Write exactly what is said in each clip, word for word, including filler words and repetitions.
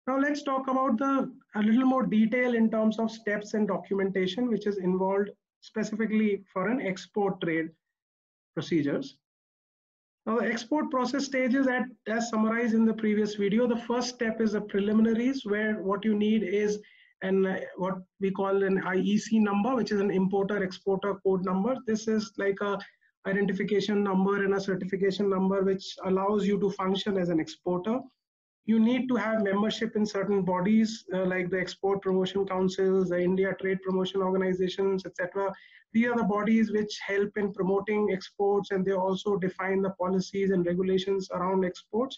Now let's talk about the a little more detail in terms of steps and documentation which is involved specifically for an export trade procedures. Now the export process stages at, as summarized in the previous video, the first step is the preliminaries where what you need is an uh, what we call an I E C number, which is an importer exporter code number. This is like a identification number and a certification number which allows you to function as an exporter. You need to have membership in certain bodies uh, like the Export Promotion Councils, the India Trade Promotion Organizations, et cetera. These are the bodies which help in promoting exports, and they also define the policies and regulations around exports.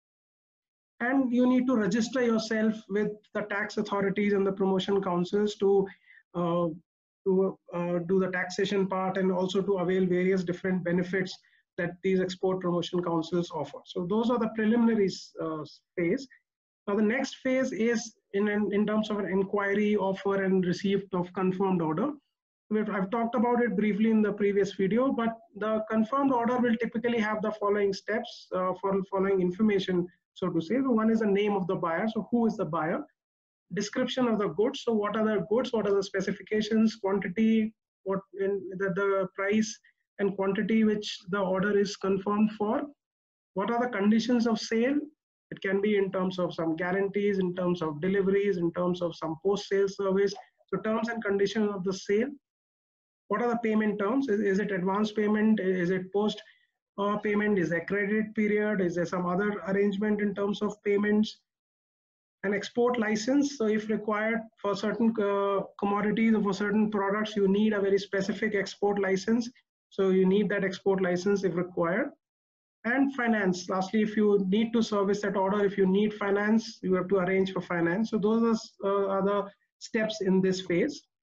And you need to register yourself with the tax authorities and the promotion councils to uh, to uh, do the taxation part and also to avail various different benefits that these export promotion councils offer. So those are the preliminaries uh, phase. Now the next phase is in, in terms of an inquiry, offer and receipt of confirmed order. We've, I've talked about it briefly in the previous video, but the confirmed order will typically have the following steps uh, for following information, so to say. So one is the name of the buyer. So who is the buyer? Description of the goods. So what are the goods? What are the specifications, quantity, what in the, the price and quantity which the order is confirmed for? What are the conditions of sale? It can be in terms of some guarantees, in terms of deliveries, in terms of some post-sale service. So terms and conditions of the sale. What are the payment terms? Is, is it advance payment? Is it post uh, payment? Is there credit period? Is there some other arrangement in terms of payments? An export license. So if required for certain uh, commodities or for certain products, you need a very specific export license. So you need that export license if required. And finance. Lastly, if you need to service that order, if you need finance, you have to arrange for finance. So those are, uh, are the steps in this phase.